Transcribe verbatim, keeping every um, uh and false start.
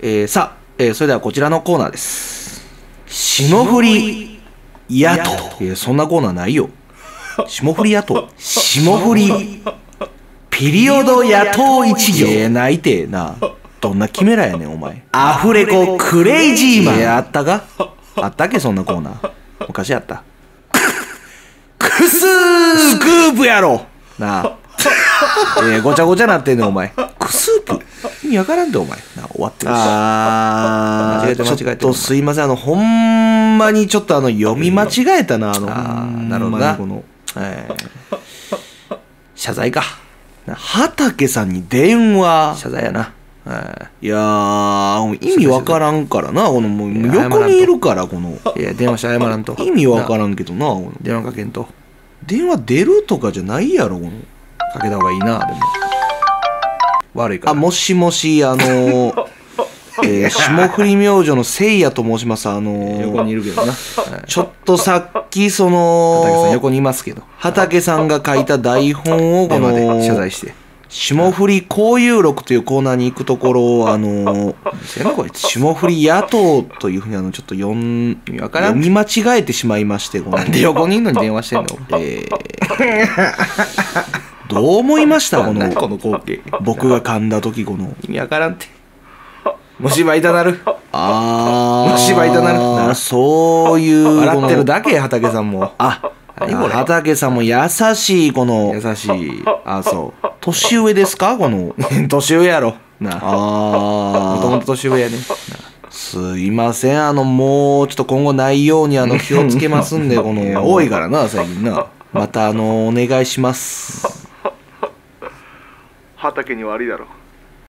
えー、さあ、えー、それではこちらのコーナーです。霜降り野党。いや、そんなコーナーないよ。霜降り野党。霜降りピリオド野党一行。いや、ないてな。どんなキメラやねんお前。アフレコクレイジーマン。いや、あったかあったっけそんなコーナー。昔あった。クスースクープやろなあ。えー、ごちゃごちゃなってんねんお前。クスープ意味わからんでお前な。終わってるし。あー間違えて間違えて。ちょっとすいません、あのほんまにちょっとあの読み間違えたな。あのあなるほどな。この、えー、謝罪か。畑さんに電話。謝罪やな。いやー意味わからんからな。このもう横にいるからこの。いや電話して謝らんと。意味わからんけどな。この電話かけんと。電話出るとかじゃないやろこの。かけた方がいいな。でも悪いから。あ、もしもし、あのーえー、霜降り明星のせいやと申します。あのー、横にいるけどな。ちょっとさっきその畑さん横にいますけど、畑さんが書いた台本をこの謝罪して霜降り交友録というコーナーに行くところをあのー、霜降り野党というふうにあのちょっと読ん読み間違えてしまいまして、こので横にいるのに電話してんの。えーどう思いましたこのこの光景。僕が噛んだ時この意味わからんって。虫歯痛なる。ああ虫歯痛なるな。そういう笑ってるだけ。畑さんもあ畑さんも優しいこの優しい。あそう年上ですかこの年上やろな。あもともと年上やね。すいません、あのもうちょっと今後ないようにあの気をつけますんでこの多いからな最近な。またあのお願いします。畑に悪いだろ。